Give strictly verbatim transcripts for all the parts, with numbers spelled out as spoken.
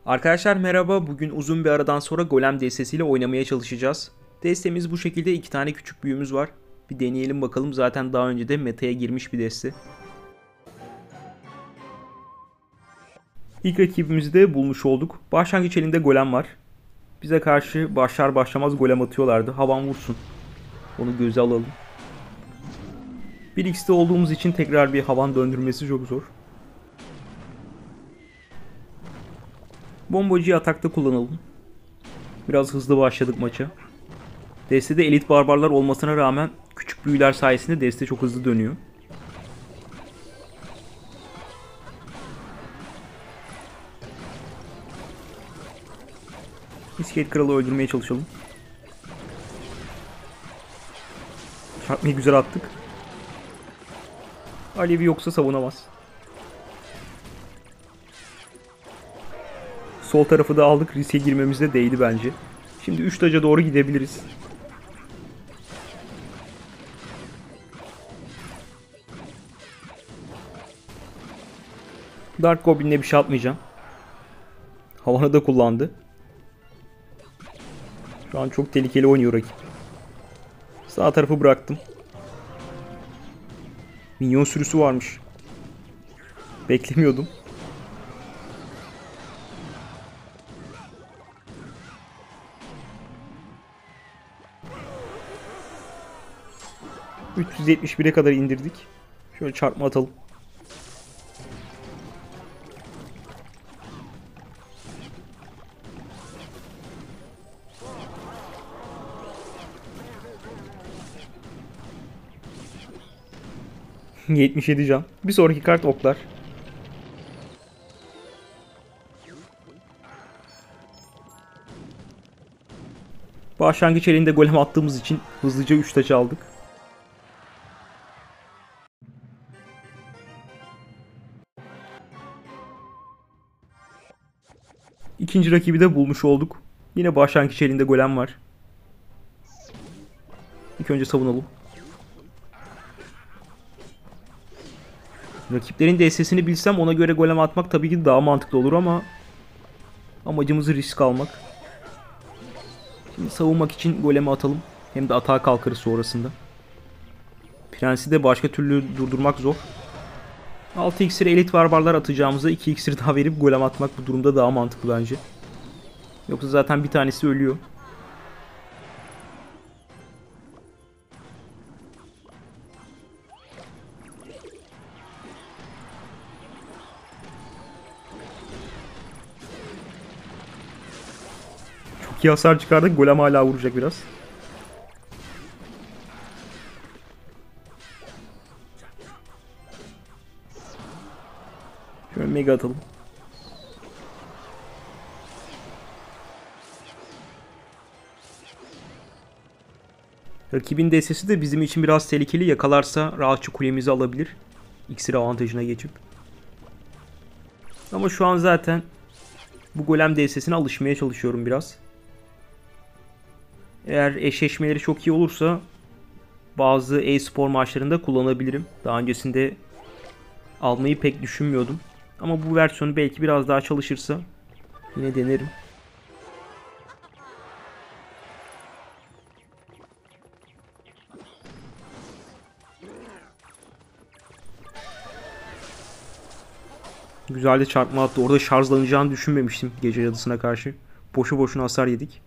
Arkadaşlar merhaba. Bugün uzun bir aradan sonra Golem destesiyle oynamaya çalışacağız. Destemiz bu şekilde. iki tane küçük büyümüz var. Bir deneyelim bakalım. Zaten daha önce de meta'ya girmiş bir deste. İlk rakibimizi de bulmuş olduk. Başlangıç elinde Golem var. Bize karşı başlar başlamaz Golem atıyorlardı. Havan vursun. Onu göze alalım. bir x'te olduğumuz için tekrar bir havan döndürmesi çok zor. Bombacıyı atakta kullanalım. Biraz hızlı başladık maça. Destede elit barbarlar olmasına rağmen küçük büyüler sayesinde deste çok hızlı dönüyor. İskelet kralı öldürmeye çalışalım. Çarpmayı güzel attık. Alevi yoksa savunamaz. Sol tarafı da aldık. Riske girmemize değdi bence. Şimdi üç taca doğru gidebiliriz. Dark Goblin'le bir şey atmayacağım. Havanı da kullandı. Şu an çok tehlikeli oynuyor rakip. Sağ tarafı bıraktım. Minyon sürüsü varmış. Beklemiyordum. üç yüz yetmiş bire kadar indirdik. Şöyle çarpma atalım. yetmiş yedi can. Bir sonraki kart oklar. Başlangıç elinde golem attığımız için hızlıca üç taç aldık. İkinci rakibi de bulmuş olduk. Yine başlangıç elinde golem var. İlk önce savunalım. Rakiplerin destesini bilsem ona göre golem atmak tabii ki daha mantıklı olur ama amacımız risk almak. Şimdi savunmak için golemi atalım. Hem de atağa kalkarız sonrasında. Prensi de başka türlü durdurmak zor. altı iksir elit barbarlar atacağımıza iki iksir daha verip golem atmak bu durumda daha mantıklı bence. Yoksa zaten bir tanesi ölüyor. Çok iyi hasar çıkardık. Golem hala vuracak biraz. Şöyle mega atalım. Rakibin destesi de bizim için biraz tehlikeli. Yakalarsa rahatça kulemizi alabilir. İksir avantajına geçip. Ama şu an zaten bu golem destesine alışmaya çalışıyorum biraz. Eğer eşleşmeleri çok iyi olursa bazı e-spor maçlarında kullanabilirim. Daha öncesinde almayı pek düşünmüyordum. Ama bu versiyonu belki biraz daha çalışırsa yine denerim. Güzel de çarpma attı. Orada şarjlanacağını düşünmemiştim gece cadısına karşı. Boşu boşuna hasar yedik.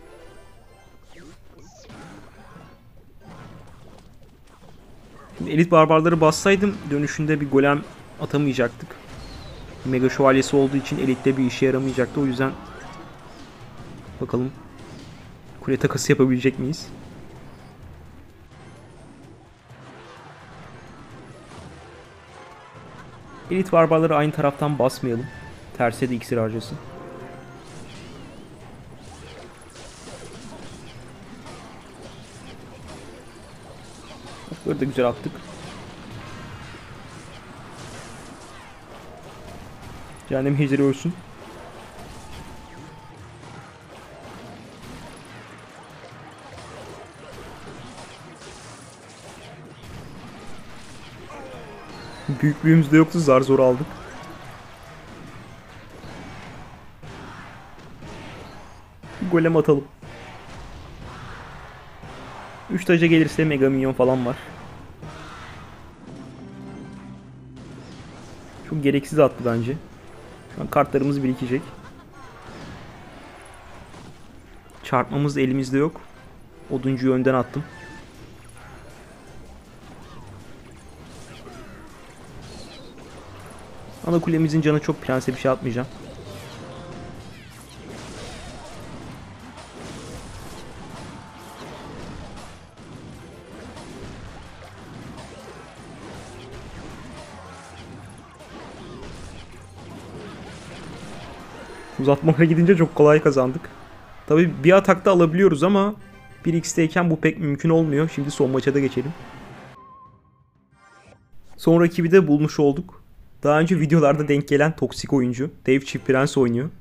Şimdi elit barbarları bassaydım dönüşünde bir golem atamayacaktık. Mega şövalyesi olduğu için elitte bir işe yaramayacaktı. O yüzden bakalım kule takası yapabilecek miyiz? Elit barbarları aynı taraftan basmayalım. Terse de iksir harcasın. Böyle de güzel attık. Cehennem ejderi ölsün. Büyüklüğümüz de yoktu. Zar zor aldık. Bir golem atalım. üç taca gelirse mega minyon falan var. Çok gereksiz attı bence. Şu an kartlarımız birikecek. Çarpmamız elimizde yok. Oduncuyu önden attım. Ana kulemizin canı çok, prense bir şey atmayacağım. Uzatmalara gidince çok kolay kazandık. Tabi bir atakta alabiliyoruz ama bir x'teyken bu pek mümkün olmuyor. Şimdi son maça da geçelim. Son rakibi de bulmuş olduk. Daha önce videolarda denk gelen toksik oyuncu. Dave Çift Prens oynuyor.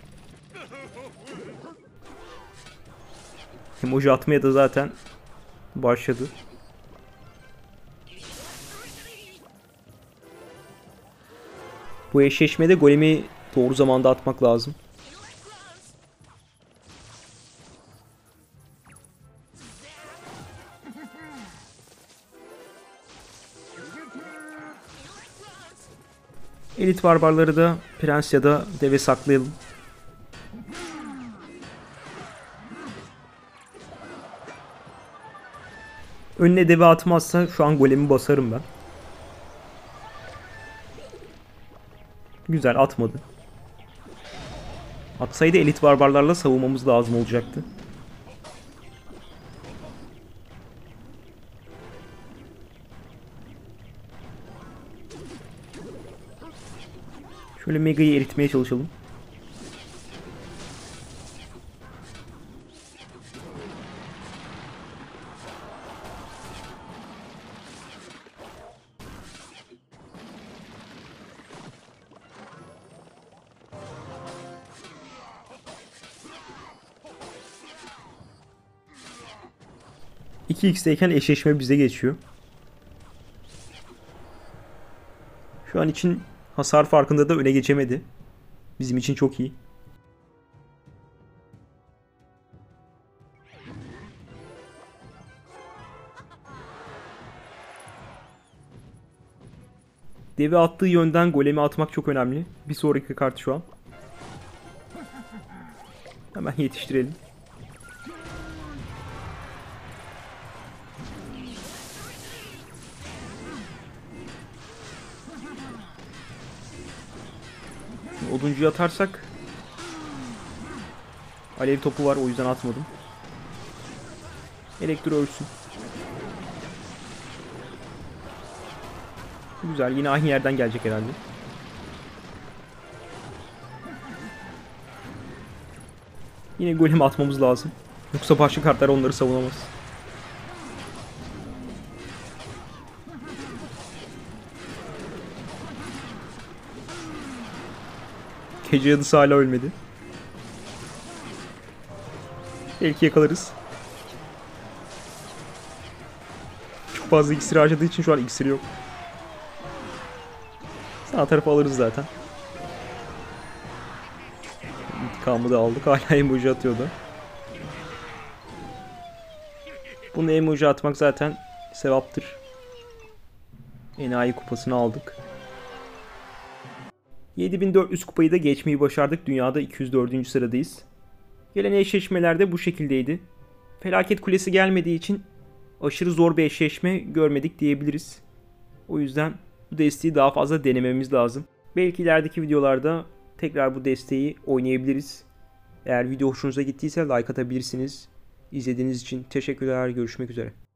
Emoji atmaya da zaten başladı. Bu eşleşmede golemi doğru zamanda atmak lazım. Elit barbarları da prens ya da deve saklayalım. Önüne deve atmazsa şu an golemi basarım ben. Güzel, atmadı. Atsaydı elit barbarlarla savunmamız lazım olacaktı. Şöyle Mega'yı eritmeye çalışalım. iki x'teyken eşleşme bize geçiyor. Şu an için hasar farkında da öne geçemedi. Bizim için çok iyi. Devi attığı yönden golemi atmak çok önemli. Bir sonraki kart şu an. Hemen yetiştirelim. Oduncuyu atarsak alev topu var, o yüzden atmadım. Elektro ölsün. Güzel, yine aynı yerden gelecek herhalde. Yine golem atmamız lazım. Yoksa başka kartlar onları savunamaz. Gece yadısı hala ölmedi. Belki yakalarız. Çok fazla iksir harcadığı için şu an iksiri yok. Sağ tarafı alırız zaten. İntikamı da aldık. Hala emoji atıyordu. Bunu emoji atmak zaten sevaptır. Enayi kupasını aldık. yedi bin dört yüz kupayı da geçmeyi başardık. Dünyada iki yüz dördüncü sıradayız. Gelen eşleşmelerde bu şekildeydi. Felaket kulesi gelmediği için aşırı zor bir eşleşme görmedik diyebiliriz. O yüzden bu desteği daha fazla denememiz lazım. Belki ilerideki videolarda tekrar bu desteği oynayabiliriz. Eğer video hoşunuza gittiyse like atabilirsiniz. İzlediğiniz için teşekkürler. Görüşmek üzere.